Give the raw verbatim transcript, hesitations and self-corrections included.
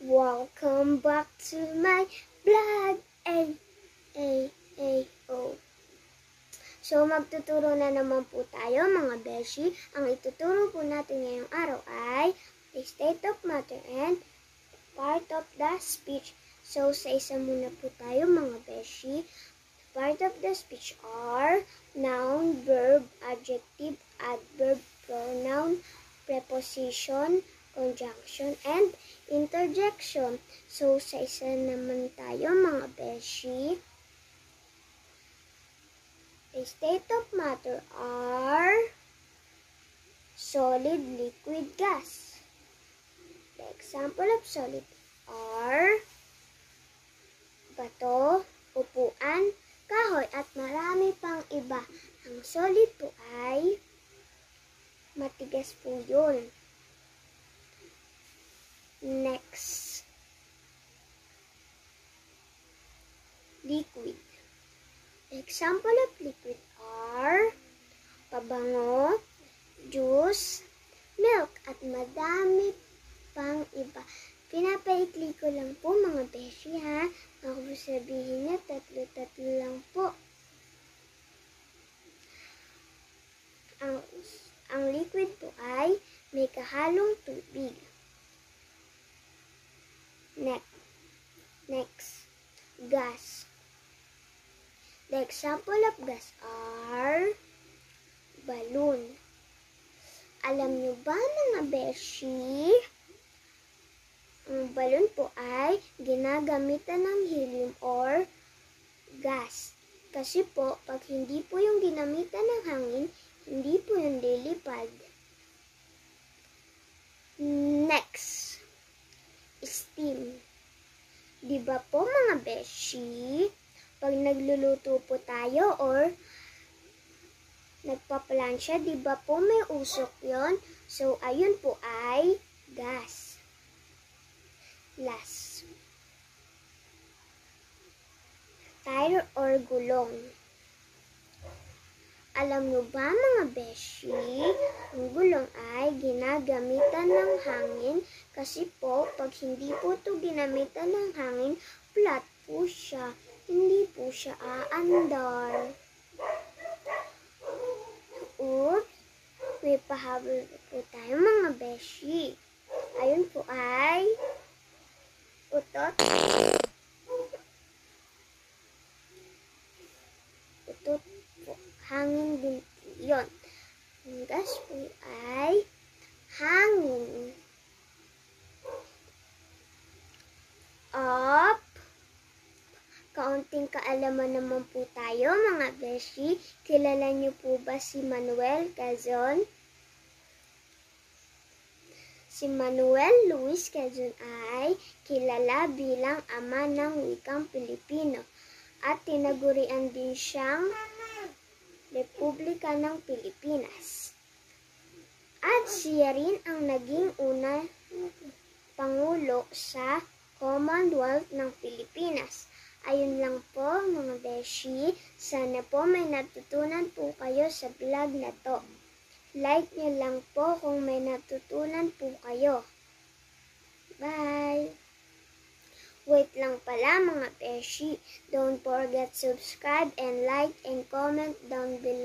Welcome back to my vlog. A, A, A, O. So, magtuturo na naman po tayo mga beshi. Ang ituturo po natin ngayong araw ay the state of matter and part of the speech. So, sa isa muna po tayo mga beshi. Part of the speech are noun, verb, adjective, adverb, pronoun, preposition, conjunction, and interjection. So, sa isa naman tayo mga beshi. The state of matter are solid, liquid, gas. The example of solid are bato, upuan, kahoy, at marami pang iba. Ang solid po ay matigas po yun. Next, liquid. Example of liquid are pabango, juice, milk, at madami pang iba. Pinapaikli ko lang po mga beshi ha. Ako sabihin niya tatlo-tatlo lang po. Ang, ang liquid po ay may kahalong tubig. Next, next, gas. The example of gas are balloon. Alam nyo ba mga beshi? Ang balloon po ay ginagamitan ng helium or gas. Kasi po, pag hindi po yung ginamitan ng hangin, hindi po yung lilipad. Next, steam. Diba po mga beshi, pag nagluluto po tayo or nagpaplansya, diba po may usok yon? So, ayun po ay gas. Last, tire or gulong. Alam nyo ba mga beshi, ang gulong ay ginagamitan ng hangin kasi po, pag hindi po ito ginamitan ng hangin, flat po siya. Hindi po siya aandar. Oops, may pahabol po tayo mga beshi. Ayun po ay utot. Utot po. Hangin din po yun. Ang gas po ay hangin. Up. Kaunting kaalaman naman po tayo mga beshi. Kilala niyo po ba si Manuel Quezon? Si Manuel Luis Quezon ay kilala bilang ama ng wikang Pilipino at tinagurian din siyang Republika ng Pilipinas. At siya rin ang naging una Pangulo sa Commonwealth ng Pilipinas. Ayun lang po mga beshi. Sana po may natutunan po kayo sa vlog na to. Like nyo lang po kung may natutunan po kayo. Bye! Wait lang pala mga beshi. Don't forget subscribe and like and comment down below.